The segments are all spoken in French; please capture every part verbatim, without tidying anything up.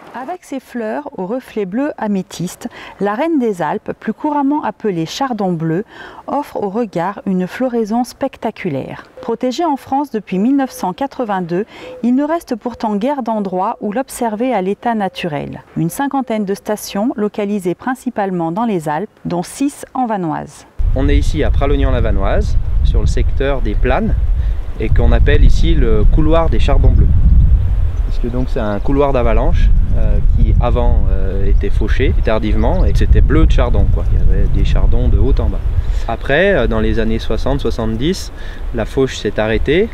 Avec ses fleurs aux reflets bleus améthyste, la reine des Alpes, plus couramment appelée chardon bleu, offre au regard une floraison spectaculaire. Protégé en France depuis mille neuf cent quatre-vingt-deux, il ne reste pourtant guère d'endroits où l'observer à l'état naturel. Une cinquantaine de stations localisées principalement dans les Alpes, dont six en Vanoise. On est ici à Pralognan-la-Vanoise, sur le secteur des Planes, et qu'on appelle ici le couloir des chardons bleus. Parce que donc c'est un couloir d'avalanche euh, qui avant euh, était fauché tardivement et c'était bleu de chardon, quoi. Il y avait des chardons de haut en bas. Après, euh, dans les années soixante soixante-dix, la fauche s'est arrêtée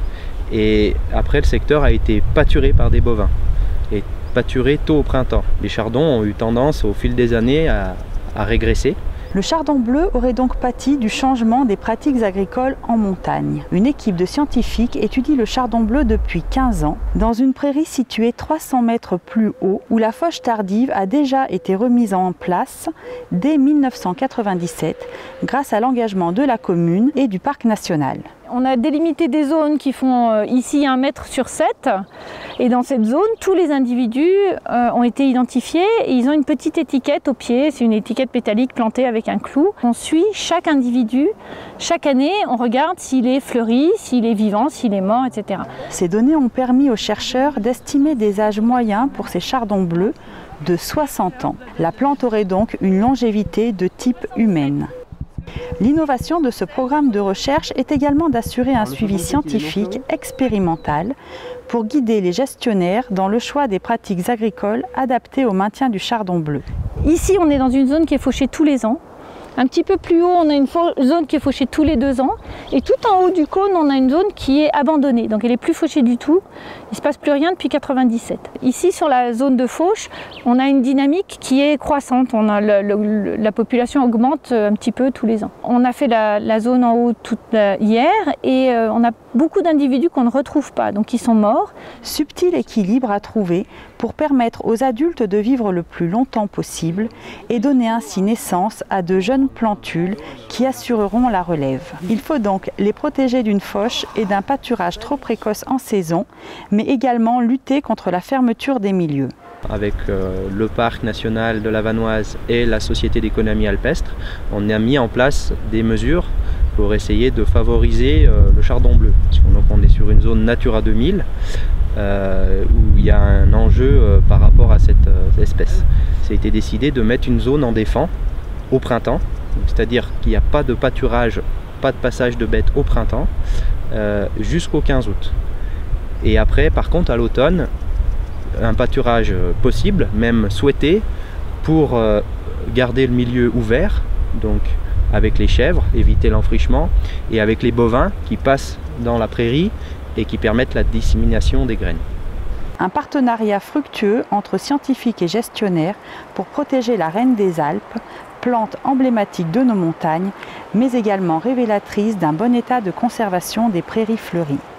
et après le secteur a été pâturé par des bovins et pâturé tôt au printemps. Les chardons ont eu tendance au fil des années à, à régresser. Le chardon bleu aurait donc pâti du changement des pratiques agricoles en montagne. Une équipe de scientifiques étudie le chardon bleu depuis quinze ans dans une prairie située trois cents mètres plus haut où la fauche tardive a déjà été remise en place dès mille neuf cent quatre-vingt-dix-sept grâce à l'engagement de la commune et du parc national. On a délimité des zones qui font ici un mètre sur sept et dans cette zone, tous les individus euh, ont été identifiés et ils ont une petite étiquette au pied, c'est une étiquette pétalique plantée avec un clou. On suit chaque individu, chaque année on regarde s'il est fleuri, s'il est vivant, s'il est mort, et cetera. Ces données ont permis aux chercheurs d'estimer des âges moyens pour ces chardons bleus de soixante ans. La plante aurait donc une longévité de type humaine. L'innovation de ce programme de recherche est également d'assurer un suivi scientifique expérimental pour guider les gestionnaires dans le choix des pratiques agricoles adaptées au maintien du chardon bleu. Ici, on est dans une zone qui est fauchée tous les ans. Un petit peu plus haut, on a une zone qui est fauchée tous les deux ans. Et tout en haut du cône, on a une zone qui est abandonnée. Donc elle n'est plus fauchée du tout. Il ne se passe plus rien depuis mille neuf cent quatre-vingt-dix-sept. Ici, sur la zone de fauche, on a une dynamique qui est croissante. On a le, le, la population augmente un petit peu tous les ans. On a fait la, la zone en haut toute la, hier et euh, on a beaucoup d'individus qu'on ne retrouve pas, donc ils sont morts. Subtil équilibre à trouver pour permettre aux adultes de vivre le plus longtemps possible et donner ainsi naissance à de jeunes plantules qui assureront la relève. Il faut donc les protéger d'une fauche et d'un pâturage trop précoce en saison, mais également lutter contre la fermeture des milieux. Avec euh, le parc national de la Vanoise et la société d'économie alpestre, on a mis en place des mesures pour essayer de favoriser euh, le chardon bleu. Donc on est sur une zone Natura deux mille euh, où il y a un enjeu euh, par rapport à cette euh, espèce. Ça a été décidé de mettre une zone en défend au printemps, c'est-à-dire qu'il n'y a pas de pâturage, pas de passage de bêtes au printemps euh, jusqu'au quinze août. Et après, par contre, à l'automne, un pâturage possible, même souhaité, pour euh, garder le milieu ouvert, donc avec les chèvres, éviter l'enfrichement, et avec les bovins qui passent dans la prairie et qui permettent la dissémination des graines. Un partenariat fructueux entre scientifiques et gestionnaires pour protéger la reine des Alpes, plante emblématique de nos montagnes, mais également révélatrice d'un bon état de conservation des prairies fleuries.